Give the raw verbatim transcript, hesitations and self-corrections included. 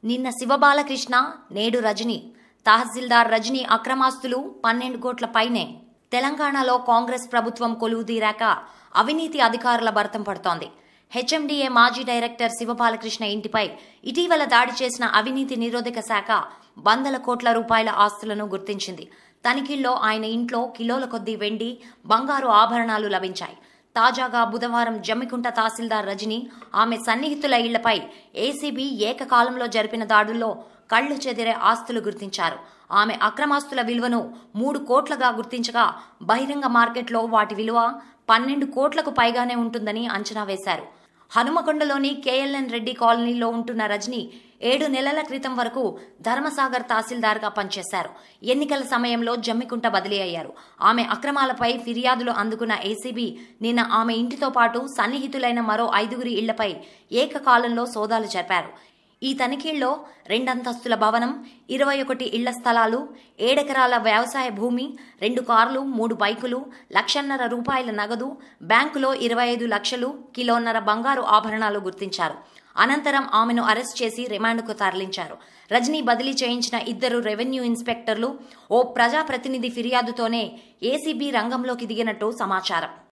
నిన్న శివబాలకృష్ణ, నేడు రజనీ. తహసీల్దార్ రజనీ అక్రమాస్తులు పన్నెండు కోట్ల పైనే. తెలంగాణలో కాంగ్రెస్ ప్రభుత్వం కొలువుదీరాక అవినీతి అధికారుల భర్తం పడుతోంది. హెచ్ఎండిఏ మాజీ డైరెక్టర్ శివబాలకృష్ణ ఇంటిపై ఇటీవల దాడి చేసిన అవినీతి నిరోధక శాఖ వందల కోట్ల రూపాయల ఆస్తులను గుర్తించింది. తనిఖీల్లో ఆయన ఇంట్లో కిలోల కొద్దీ వెండి, బంగారు ఆభరణాలు లభించాయి. తాజాగా బుధవారం జమ్మికుంట తహసీల్దార్ రజనీ, ఆమె సన్నిహితుల ఇళ్లపై ఏసీబీ ఏకకాలంలో జరిపిన దాడుల్లో కళ్లు చెదిరే ఆస్తులు గుర్తించారు. ఆమె అక్రమాస్తుల విలువను మూడు కోట్లగా గుర్తించగా బహిరంగ మార్కెట్లో వాటి విలువ పన్నెండు కోట్లకు పైగానే ఉంటుందని అంచనా వేశారు. హనుమకొండలోని కేఎల్ఎన్ రెడ్డి కాలనీలో ఉంటున్న రజనీ ఏడు నెలల క్రితం వరకు ధర్మసాగర్ తహసీల్దార్గా పనిచేశారు. ఎన్నికల సమయంలో జమ్మికుంట బదిలీ అయ్యారు. ఆమె అక్రమాలపై ఫిర్యాదులు అందుకున్న ఏసీబీ నిన్న ఆమె ఇంటితో పాటు సన్నిహితులైన మరో ఐదుగురి ఇళ్లపై ఏకకాలంలో సోదాలు జరిపారు. ఈ తనిఖీల్లో రెండంతస్తుల భవనం, ఇరవై ఒకటి ఇళ్ల స్థలాలు, ఏడెకరాల వ్యవసాయ భూమి, రెండు కార్లు, మూడు బైకులు, లక్షన్నర రూపాయల నగదు, బ్యాంకులో ఇరవై ఐదు లక్షలు, కిలోన్నర బంగారు ఆభరణాలు గుర్తించారు. అనంతరం ఆమెను అరెస్ట్ చేసి రిమాండ్కు తరలించారు. రజనీ బదిలీ చేయించిన ఇద్దరు రెవెన్యూ ఇన్స్పెక్టర్లు, ఓ ప్రజాప్రతినిధి ఫిర్యాదుతోనే ఏసీబీ రంగంలోకి దిగినట్టు సమాచారం.